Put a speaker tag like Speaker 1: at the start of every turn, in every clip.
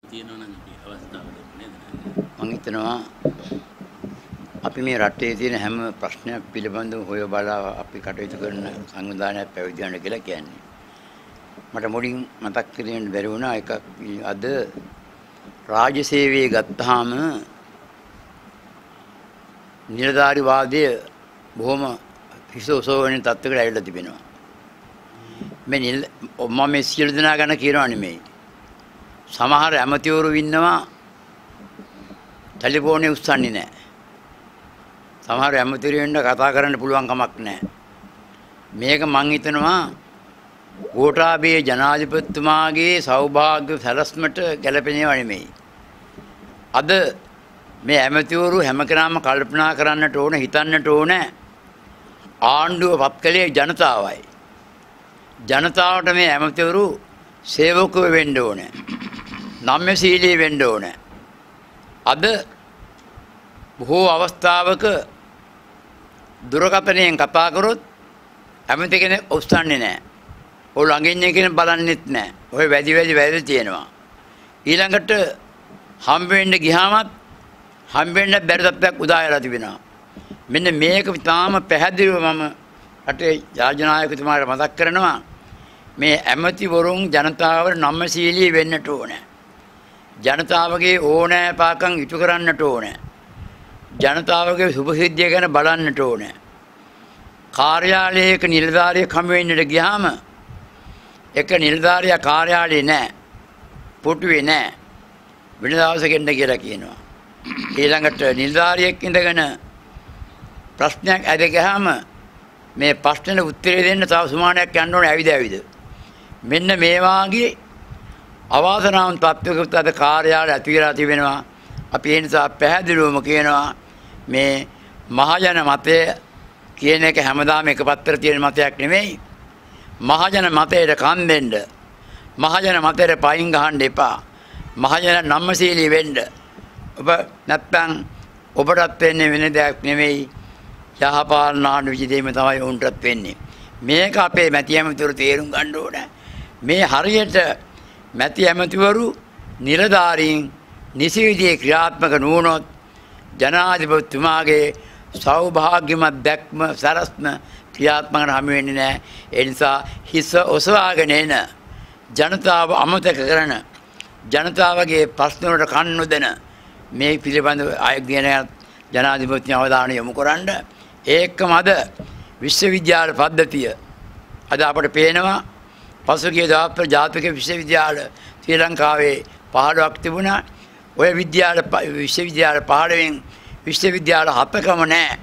Speaker 1: තියෙනවා නම් අපි අවස්ථාව දෙමු නේද?
Speaker 2: මම හිතනවා අපි මේ රටේ තියෙන හැම ප්‍රශ්නයක් පිළිබඳව හොය බලා අපි කටයුතු කරන සංවිධානයක් පැවිදි වෙන්න කියලා කියන්නේ. මට මුලින් මතක් කරගන්න බැරි වුණා එකක් අද රාජ්‍ය සේවයේ ගත්තාම නිලධාරි වාදය බොහොම හිස ඔසවන තත්ත්වයකට ඇවිල්ලා තිබෙනවා. මම මේ සියලු දෙනා ගැන කියනවා නෙමෙයි. සමහර ඇමතිවරු ඉන්නවා ටෙලිෆෝනේ උස්සන්නේ නැහැ. සමහර ඇමතිවරු වෙන්න කතා කරන්න පුළුවන් කමක් නැහැ. මේක මං හිතනවා ගෝඨාභය ජනාධිපතිතුමාගේ සෞභාග්‍ය සැලැස්මට ගැලපෙනව නෙමෙයි. අද මේ ඇමතිවරු හැම කෙනාම කල්පනා කරන්නට ඕන, හිතන්නට ඕන ආණ්ඩුව පත් කළේ ජනතාවයි. ජනතාවට මේ ඇමතිවරු සේවකව වෙන්න ඕන. නම්‍යශීලී වෙන්න ඕන. අද බොහෝ අවස්ථාවක දුරකථනයෙන් කතා කරොත් ඇමති කෙනෙක් ඔස්සන්නේ නැහැ. ඔය ළඟින් ඉන්න කෙනෙක් බලන්නෙත් නැහැ. ඔය වැඩි තියෙනවා. ඊළඟට හම්බ වෙන්න ගියාමත් හම්බ වෙන්න බැරි තත්ත්වයක් උදා වෙලා තිබෙනවා. මෙන්න මේක තාම පැහැදිලිව මම රටේ රාජනායකතුමාට මතක් කරනවා. මේ ඇමතිවරුන් ජනතාවට නම්‍යශීලී වෙන්නට ඕනේ. ජනතාවගේ ඕනෑපාකම් ඉටු කරන්නට ඕනේ. ජනතාවගේ සුභසිද්ධිය ගැන බලන්නට ඕනේ. කාර්යාලයක නිලධාරියෙක් හම් වෙන්නට ගියාම එක නිලධාරියා කාර්යාලේ නැහැ. පුටුවේ නැහැ. වෙන දවසක එන්න කියලා කියනවා. ඊළඟට නිලධාරියෙක් ඉඳගෙන ප්‍රශ්නයක් අහගහම මේ ප්‍රශ්නෙට උත්තරේ දෙන්න තව සුමානයක් යන්න ඕනේ ඇවිද. මෙන්න මේ වාගේ අවාසනාවන්ත තත්ත්වයකට අද කාර්යාලය ඇති වෙලා තිබෙනවා. අපි ඒ නිසා පැහැදිලිවම කියනවා මේ මහජන මතය කියන එක හැමදාම එක පත්‍ර තියෙන මතයක් නෙමෙයි. මහජන මතයට කන් දෙන්න. මහජන මතයට පයින් ගහන්න එපා. මහජන නම්‍යශීලී වෙන්න. ඔබ නැත්තම් ඔබටත් වෙන්නේ වෙන දෙයක් නෙමෙයි. යහපාලන ආණ්ඩු විජිතේම තමයි උන්ටත් වෙන්නේ. මේක අපේ මැති ඇමතිවරු තේරුම් ගන්න ඕනේ. මේ හරියට මැති ඇමතිවරු නිලධාරීන් නිසි විදිහේ ක්‍රියාත්මක නුවණොත් ජනාධිපතිතුමාගේ සෞභාග්‍යමත් දැක්ම සරස්ම ක්‍රියාත්මකට හමු වෙන්නේ නැහැ. ඒ නිසා හිස ඔසවාගෙන එන ජනතාව අමතක කරන ජනතාවගේ ප්‍රශ්න වලට කන් නොදෙන මේ පිළිබඳව ආයෝග්‍යන ජනාධිපති අවධානය යොමු කරන්න. ඒකම අද විශ්වවිද්‍යාල පද්ධතිය අද අපට පේනවා. පසුගිය දාප්‍ර ජාතික විශ්වවිද්‍යාල ශ්‍රී ලංකාවේ 15ක් තිබුණා. ඔය විශ්වවිද්‍යාල 15න් විශ්වවිද්‍යාල 7කම නැහැ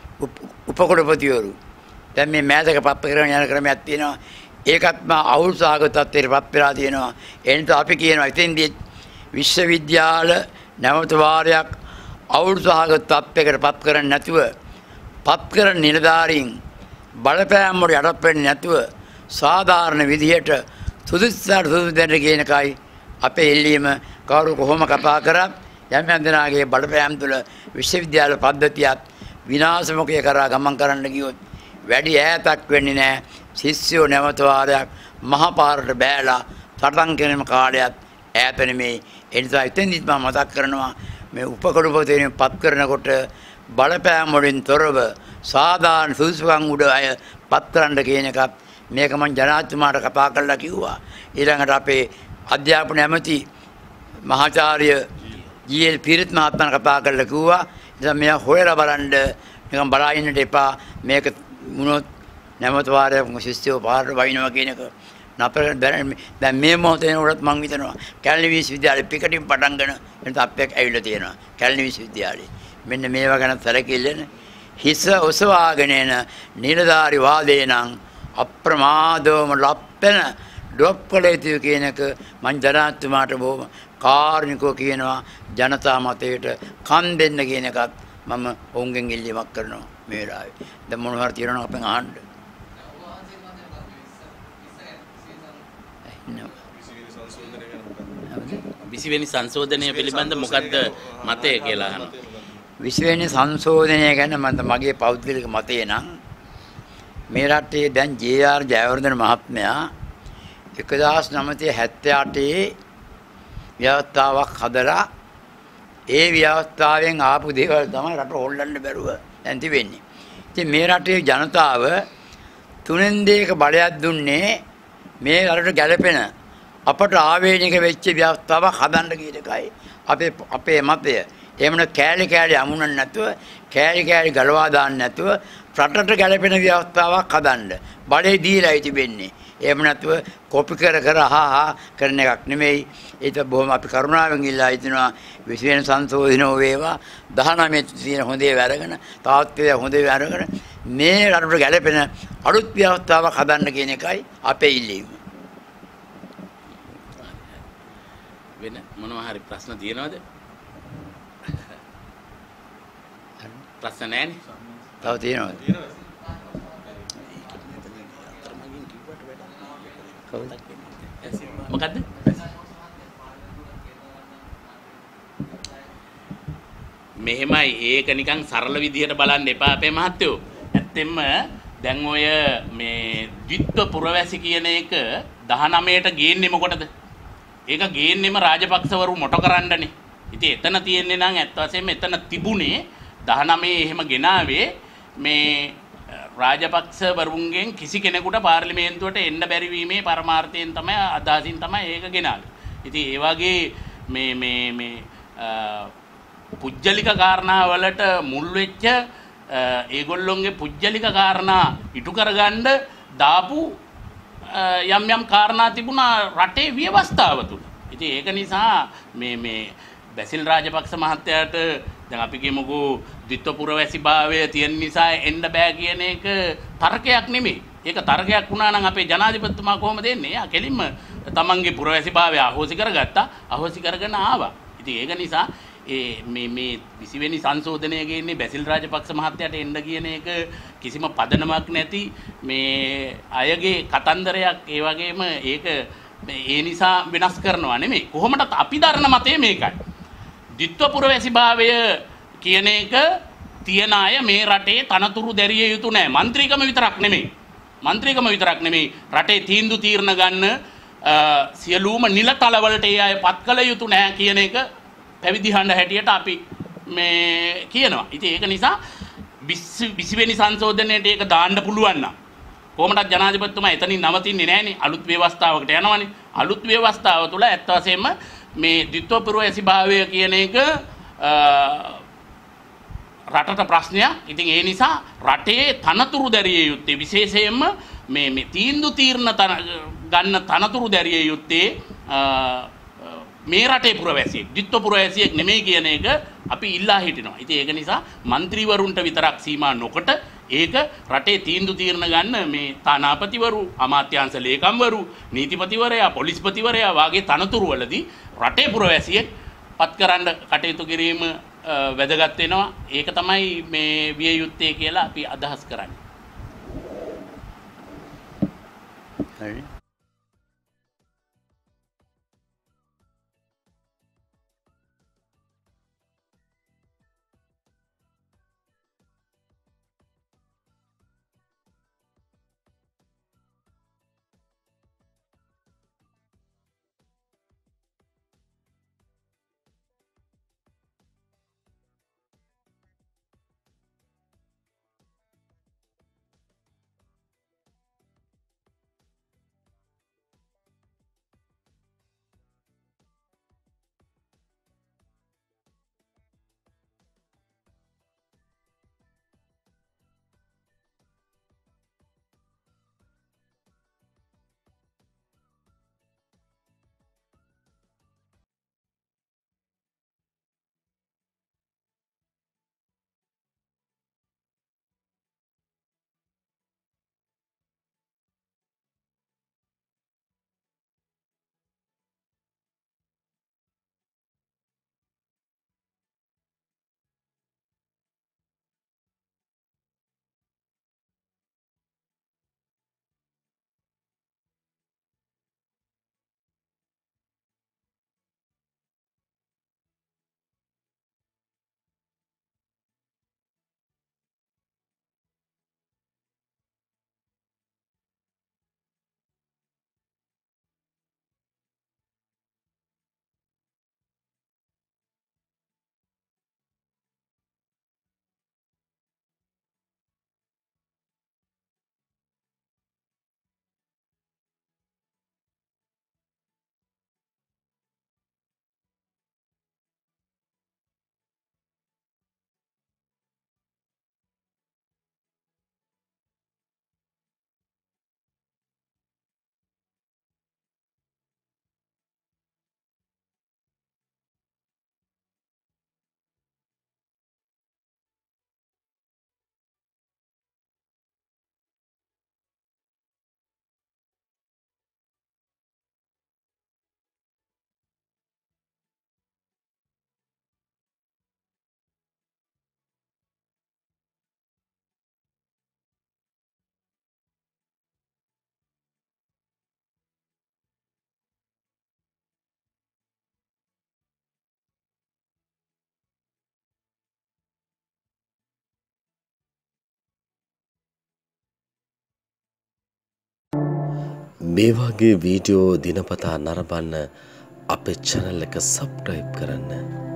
Speaker 2: උපකුලපතිවරු. දැන් මේ මෑතක පත්ත කරගෙන යන ක්‍රමයක් තියෙනවා. ඒකත් අවුල් සාගත තත්ත්වයට පත් වෙලා තියෙනවා. ඒ නිසා අපි කියනවා ඉතින්දී විශ්වවිද්‍යාල නැවත වාරයක් අවුල් සාගත තත්ත්වයකට පත් කරන්නේ නැතුව පත් කරන නිලධාරීන් බලපෑම් වල යටත් වෙන්නේ නැතුව සාධාරණ විදිහට සුදුසුසාර සුදුසු දෙන්න කියන එකයි අපේ එල්ලීම. කවුරු කොහොම කතා කරත් යම් දෙනාගේ බලපෑම් තුළ විශ්වවිද්‍යාල පද්ධතියත් විනාශමුඛය කරා ගමන් කරන්න ගියොත් වැඩි ඈතක් වෙන්නේ නැහැ. ශිෂ්‍යෝ නැවත වාරයක් මහපාරට බෑලා සටන් කරන කාලයත් ඈත නෙමෙයි. ඒ නිසා ඉතින්දිත් මම මතක් කරනවා මේ උපකළුපතියෙන් පත් කරනකොට බලපෑම් වලින් තොරව සාධාරණ සුදුසුකම් උඩ අය පත් කරන්න කියන එකත් මේක මම ජනාධිපතිතුමාට කතා කරලා කිව්වා. ඊළඟට අපේ අධ්‍යාපන ඇමති මහාචාර්ය ජී.එල්. පීරිත් මහත්මයාට කතා කරලා කිව්වා. ඉතින් මෙයා හොයලා බලන්න නිකන් බලා ඉන්නට එපා. මේක වුණොත් නැවත වාරයක් ශිෂ්‍යව පාරට වයින්නවා කියන එක නතර දැන් මේ මොහොතේ උඩත් මම හිතනවා කැලණි විශ්වවිද්‍යාලේ පිකටින් පටන් ගන්න එතන තත්ත්වයක් ඇවිල්ලා තියෙනවා. කැලණි විශ්වවිද්‍යාලේ මෙන්න මේවා ගැන සැලකිල්ලෙන හිස ඔසවාගෙන එන නිලධාරි වාදේ නම් අප්‍රමාදවම ලප්පෙන ඩොප්පලේතිය කියන එක මං ජනාධිපතිතුමාට බොහොම කාර්නිකව කියනවා. ජනතා මතයට කන් දෙන්න කියන එකත් මම ඔවුන්ගෙන් ඉල්ලීමක් කරනවා මේ වෙලාවේ. දැන් මොනවා හරි තියෙනවා අපෙන් අහන්න.
Speaker 1: 20 වෙනි සංශෝධනය පිළිබඳ මොකද්ද මතය කියලා අහනවා.
Speaker 2: 20 වෙනි සංශෝධනය ගැන මගේ පෞද්ගලික මතය නම් මේ රටේ දැන් ජේ.ආර්. ජයවර්ධන මහත්මයා 1978 ව්‍යවස්ථාවක් හදලා ඒ ව්‍යවස්ථාවෙන් ආපු දේවල් තමයි රට හොල්ලන්න බැරුව දැන් තිබෙන්නේ. ඉතින් මේ රටේ ජනතාව තුනෙන් දෙයක බලයක් දුන්නේ මේ රටට ගැළපෙන අපට ආවේනික වෙච්ච ව්‍යවස්ථාවක් හදන්න කියන එකයි අපේ මතය. එහෙමන කෑලි කෑලි අමුණන්න නැතුව කෑලි කෑලි ගලවා දාන්න නැතුව රටට ගැළපෙන ව්‍යවස්ථාවක් හදන්න බලේ දීලායි තිබෙන්නේ. එහෙම නැතුව කොපි කර කරන එකක් නෙමෙයි. ඒක බොහොම අපි කරුණාවෙන් ඉල්ලා හිටිනවා 20 වෙනි සංශෝධනෝ වේවා 19 තියෙන හොඳේ වැරගෙන තාත්වික හොඳේ වැරගෙන මේ රටට ගැළපෙන අලුත් ව්‍යවස්ථාවක් හදන්න කියන එකයි අපේ ඉල්ලීම.
Speaker 1: වෙන මොනවා හරි ප්‍රශ්න තියෙනවද? ප්‍රශ්න නැහැනේ.
Speaker 2: තව තියෙනවද?
Speaker 1: මොකද්ද? මෙහෙමයි ඒක නිකන් සරල විදිහට බලන්න එපා අපේ මහත්තයෝ. ඇත්තෙන්ම දැන් ඔය මේ ද්විත්ව පුරවැසි කියන එක 19ට ගේන්නේ මොකටද? ඒක ගේන්නෙම රාජපක්ෂවරු මොට කරන්නනේ. ඉතින් එතන තියෙන්නේ නම් ඇත්ත වශයෙන්ම එතන තිබුණේ 19 එහෙම ගෙනාවේ මේ රාජපක්ෂවරුන්ගෙන් කිසි කෙනෙකුට පාර්ලිමේන්තුවට එන්න බැරි වීමේ පරමාර්ථයෙන් තමයි අදහසින් තමයි ඒක ගෙනාවේ. ඉතින් ඒ වගේ මේ පුජ්‍යලික කාරණා වලට මුල් වෙච්ච ඒගොල්ලොන්ගේ පුජ්‍යලික කාරණා ඉටු කරගන්න දාපු යම් කාරණා තිබුණා රටේ ව්‍යවස්ථාව තුල. ඉතින් ඒක නිසා මේ බැසිල් රාජපක්ෂ මහත්තයාට දැන් අපි කියමුකෝ ද්විත්ව පුරවැසි භාවය තියෙන නිසා එන්න බෑ කියන එක තර්කයක් නෙමෙයි. ඒක තර්කයක් වුණා නම් අපේ ජනාධිපතිතුමා කොහොමද එන්නේ? යා කෙලින්ම තමන්ගේ පුරවැසි භාවය අහෝසි කරගත්තා. අහෝසි කරගෙන ආවා. ඉතින් ඒක නිසා මේ 20 වෙනි සංශෝධනය ගේන්නේ බැසිල් රාජපක්ෂ මහත්තයාට එන්න කියන එක කිසිම පදනමක් නැති මේ අයගේ කතන්දරයක්. ඒ වගේම ඒක ඒ නිසා වෙනස් කරනවා නෙමෙයි. කොහොමදත් අපි දරන මතය මේකයි. ද්විත්ව පුරවැසි භාවය කියන එක තියන අය මේ රටේ තනතුරු දැරිය යුතු නෑ. മന്ത്രിකම විතරක් නෙමෙයි. മന്ത്രിකම විතරක් නෙමෙයි. රටේ තීන්දුව තීරණ ගන්න සියලුම නිලතල වලට ඒ අය පත් කළ යුතු නෑ කියන එක පැවිදි හඬ හැටියට අපි මේ කියනවා. ඉතින් ඒක නිසා 20 වෙනි සංශෝධනයේට ඒක දාන්න පුළුවන් නම් කොහොමදත් ජනාධිපතිතුමා එතනින් නවතින්නේ නැහනේ. අලුත් ව්‍යවස්ථාවකට යනවනේ. අලුත් ව්‍යවස්ථාව තුළ ඇත්ත වශයෙන්ම මේ ද්විත්ව පුරවැසි භාවය කියන එක රටට ප්‍රශ්නයක්. ඉතින් ඒ නිසා රටේ තනතුරු දැරිය යුත්තේ විශේෂයෙන්ම මේ තීන්දුව තීරණ ගන්න තනතුරු දැරිය යුත්තේ මේ රටේ පුරවැසියෙක් ද්විත්ව පුරවැසියෙක් නෙමෙයි කියන එක අපි ඉල්ලා හිටිනවා. ඉතින් ඒක නිසා മന്ത്രിවරුන්ට විතරක් සීමා නොකොට ඒක රටේ තීන්දුව තීරණ ගන්න මේ තානාපතිවරු, අමාත්‍යාංශ ලේකම්වරු, නීතිපතිවරයා, පොලිස්පතිවරයා වාගේ තනතුරු වලදී රටේ පුරවැසියෙක් පත් කරන්න කටයුතු කිරීම වැදගත් වෙනවා. ඒක තමයි මේ විය යුත්තේ කියලා අපි අදහස් කරන්නේ.
Speaker 2: හරි.
Speaker 3: මේ වගේ වීඩියෝ දිනපතා නරඹන්න අපේ channel එක subscribe කරන්න.